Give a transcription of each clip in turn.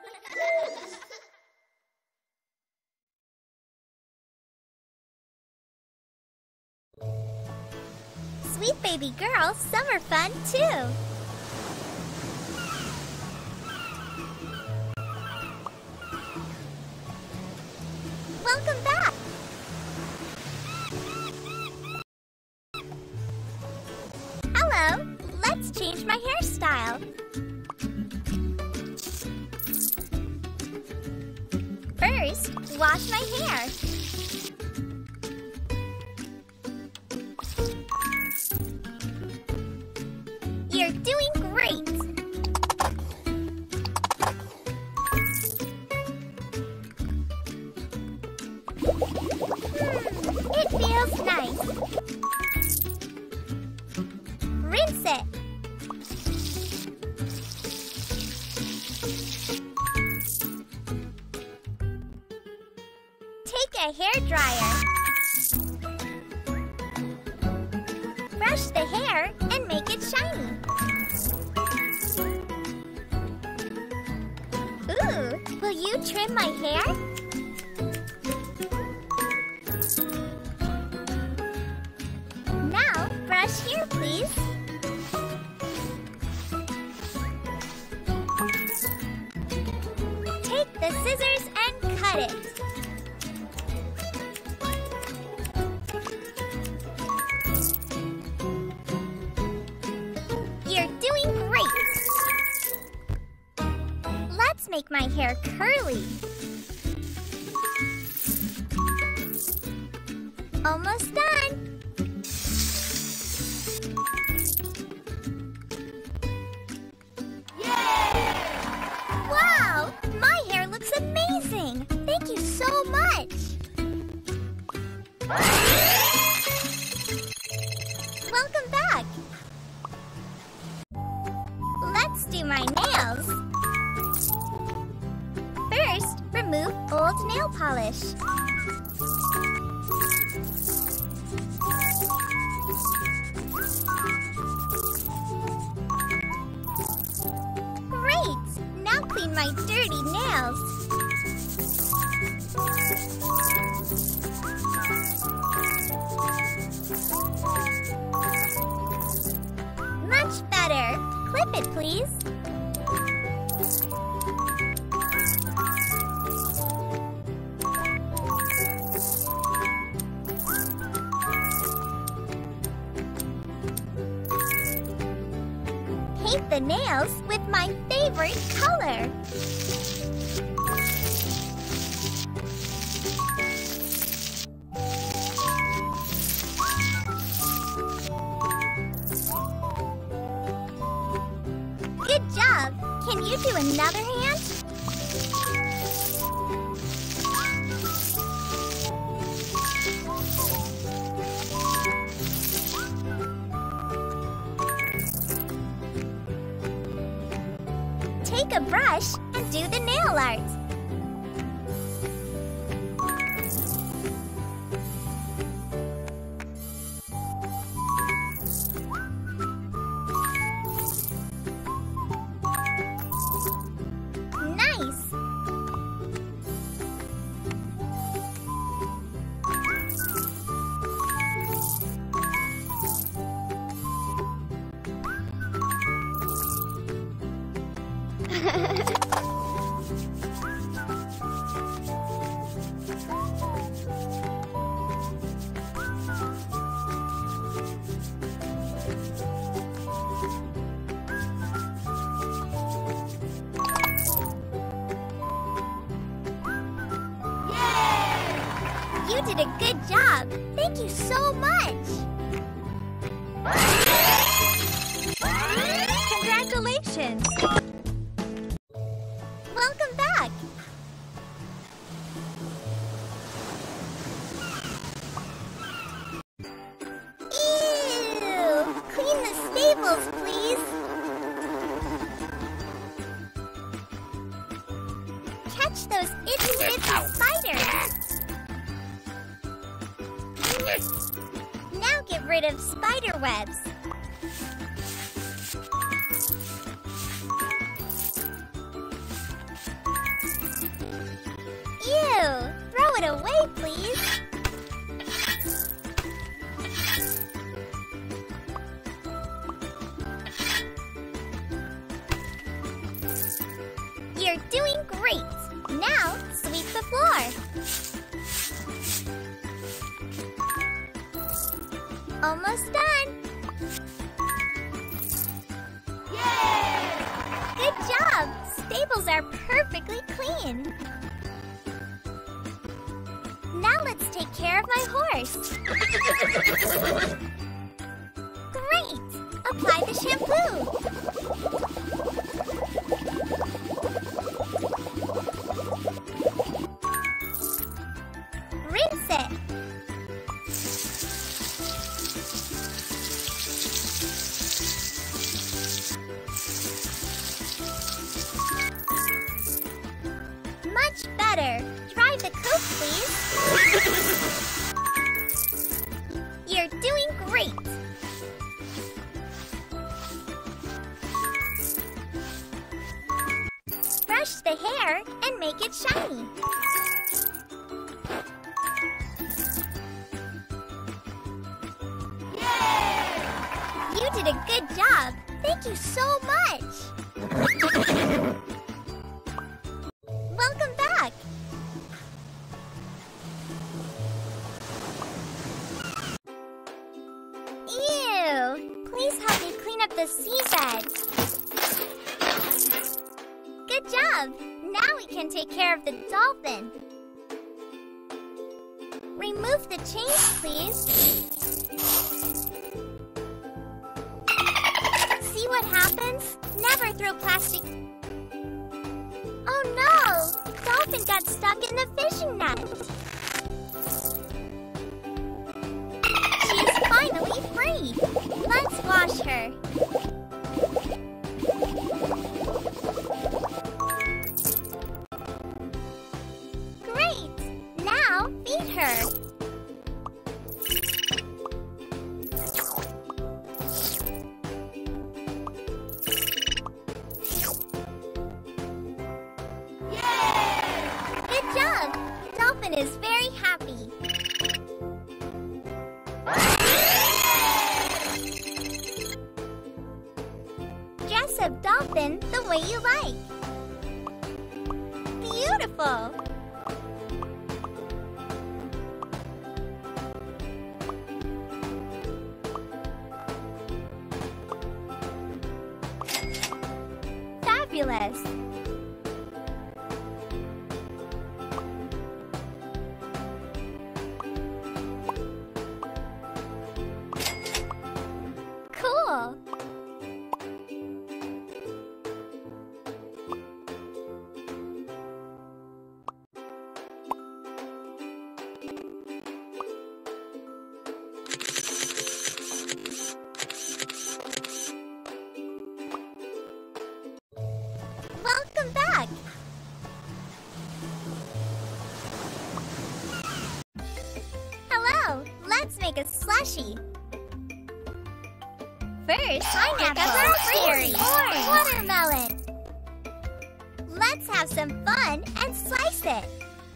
Sweet baby girl, summer fun too. Welcome back. Hello, let's change my hairstyle. First, wash my hair. You're doing great! It feels nice. Rinse it. Take a hairdryer. Brush the hair and make it shiny. Ooh, will you trim my hair? Now, brush here, please. Take the scissors and cut it. You're doing great! Let's make my hair curly. Almost done! Wow! My hair looks amazing! Thank you so much! Welcome back! Let's do my nails! First, remove old nail polish. Great! Now clean my dirty nails. Much better. Clip it, please. Paint the nails with my favorite color. Good job! Can you do another hand? Take a brush and do the nail art. Nice! You did a good job. Thank you so much. Congratulations. Welcome back. Ew! Clean the stables, please. Catch those itchy spiders. Now get rid of spider webs. Get away, please. You're doing great. Now, sweep the floor. Almost done. Yay! Good job. Stables are perfectly clean. Now let's take care of my horse. Great! Apply the shampoo. Rinse it. Much better. Dry the coat, please. You're doing great. Brush the hair and make it shiny. You did a good job. Thank you so much. Welcome back. Ew! Please help me clean up the seabed. Good job. Now we can take care of the dolphin. Remove the chains, please. See what happens? Never throw plastic. Oh no! Dolphin got stuck in the fishing net. She is finally free. Let's wash her. Great! Now feed her. Dolphin is very happy. Dress up Dolphin the way you like. Beautiful! Fabulous! Cool! Welcome back! Hello! Let's make a slushie. First, pineapple, raspberry, orange, watermelon. Let's have some fun and slice it.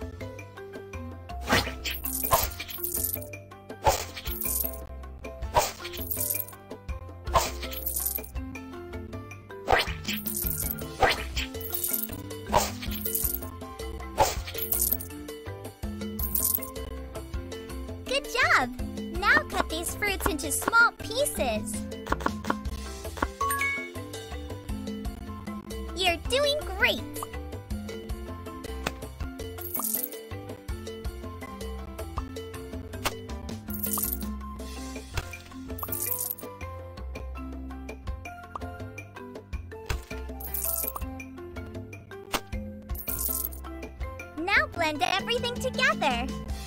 Good job! Now cut these fruits into small pieces. You're doing great! Now blend everything together.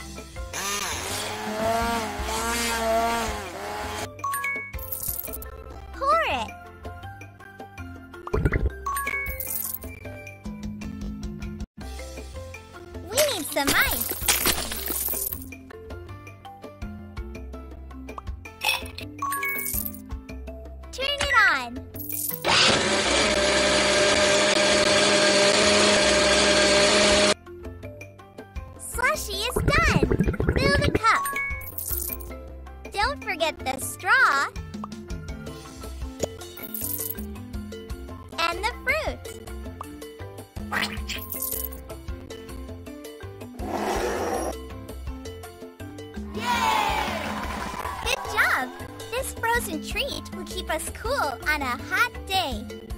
Pour it. We need some ice. Turn it on. Slushy is don't forget the straw and the fruit. Good job! This frozen treat will keep us cool on a hot day.